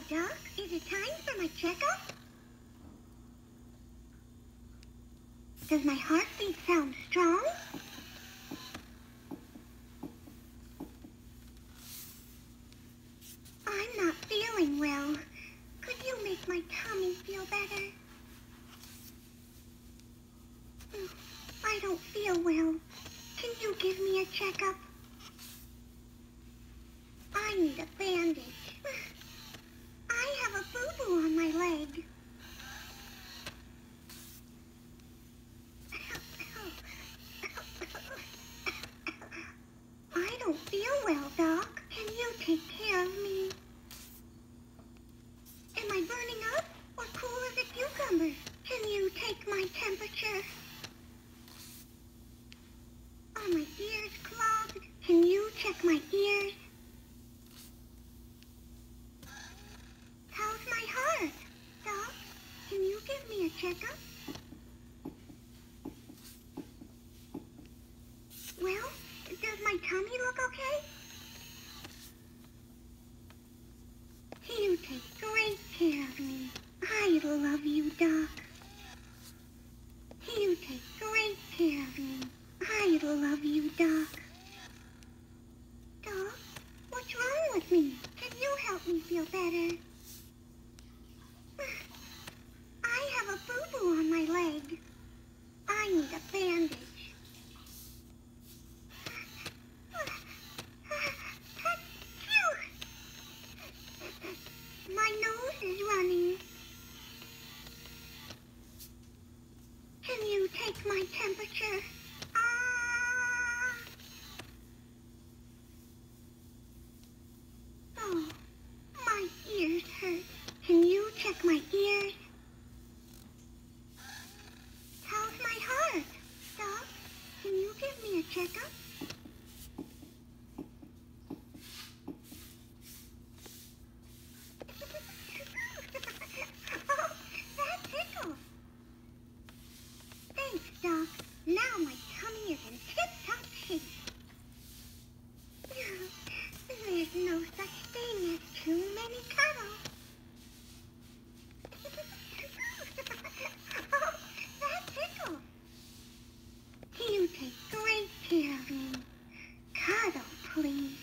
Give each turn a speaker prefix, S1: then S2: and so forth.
S1: Doc. Is it time for my checkup? Does my heartbeat sound strong? I'm not feeling well. Could you make my tummy feel better? I don't feel well. Can you give me a checkup? I need a bandage. I have a boo-boo on my leg. I don't feel well, Doc. Can you take care of me? Am I burning up or cool as a cucumber? Can you take my temperature? Are my ears clogged? Can you check my ears? How's my heart? Doc, can you give me a checkup? Well, does my tummy look okay? You take great care of me. I love you, Doc. You take great care of me. I love you, Doc. Doc, what's wrong with me? Can you help me feel better? I have a boo-boo on my leg. I need a bandage. My nose is running. Can you take my temperature? Oh, my ears hurt. Can you check my ears? How's my heart? Doc, can you give me a checkup? Oh, that tickles. Thanks, Doc. Now my tummy is in tip-top shape. There's no such thing as too many cuddles. Oh, that tickles. You take great care of me. Cuddle, please.